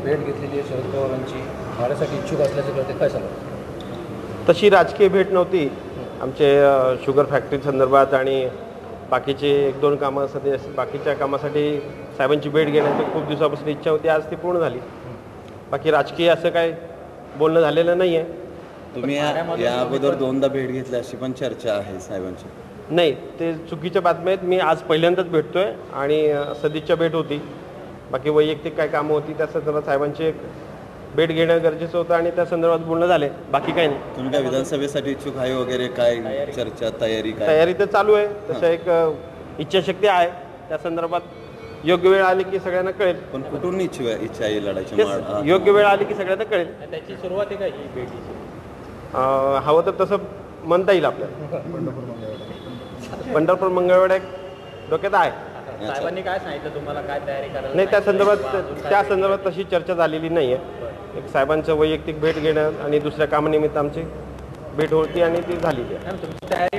भेट घेतलेली आहे शरद पवारांची, भाड्यासाठी इच्छुक असल्याचे कळते, काय सांगा? तशी राजकीय भेट नव्हती. आमचे शुगर फॅक्टरी संदर्भात आणि बाकीचे 1-2 कामासाठी बाकीच्या कामासाठी साहेबांची भेट घेण्याची खूप दिवसापासून इच्छा होती. आज ती पूर्ण झाली. बाकी राजकीय असं काय बोलणं झालेलं नाही आहे. तुम्ही या अगोदर 2दा भेट घेतली अशी पण चर्चा आहे साहेबांची. नाही, ते चुकीच्या बातम्या आहेत. मी आज पहिल्यांदाच भेटतोय आणि सदिच्छा भेट होती. बाकी वैयक्तिक काय कामं होती त्या संदर्भात साहेबांची एक भेट घेणं गरजेचं होतं आणि त्या संदर्भात बोलणं झाले. बाकी काही नाही. तुम्ही काय विधानसभेसाठी इच्छुक आहे वगैरे, काय चर्चा तयारी काय? तयारी तर चालू आहे. तसं एक इच्छाशक्ती आहे. त्या संदर्भात योग्य वेळ आली की सगळ्यांना कळेल. पण कुठून इच्छा आहे लढायची? योग्य वेळ आली की सगळ्यांना कळेल. त्याची सुरुवात आहे का ही भेटीची? हवं तर तसं म्हणता येईल आपल्याला. पंढरपूर मंगळवेढा एक डोक्यात आहे. साहेबांनी काय सांगितलं तुम्हाला, काय तयारी करायला? नाही, त्या संदर्भात तशी चर्चा झालेली नाही आहे. एक साहेबांचं वैयक्तिक भेट घेणं आणि दुसऱ्या कामानिमित्त आमची भेट होती आणि ती झालेली आहे. तुमची तयारी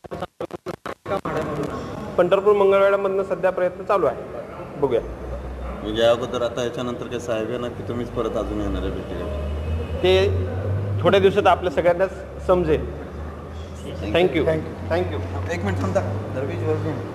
पंढरपूर मंगळवेढ्यामधनं सध्या प्रयत्न चालू आहे. बघूया. म्हणजे या अगोदर आता याच्यानंतर काय साहेब येणार की तुम्हीच परत अजून येणार आहे भेटीला? ते थोड्या दिवसात आपल्या सगळ्यांनाच समजेल. थँक्यू. एक मिनिट थांबता. दरवेळी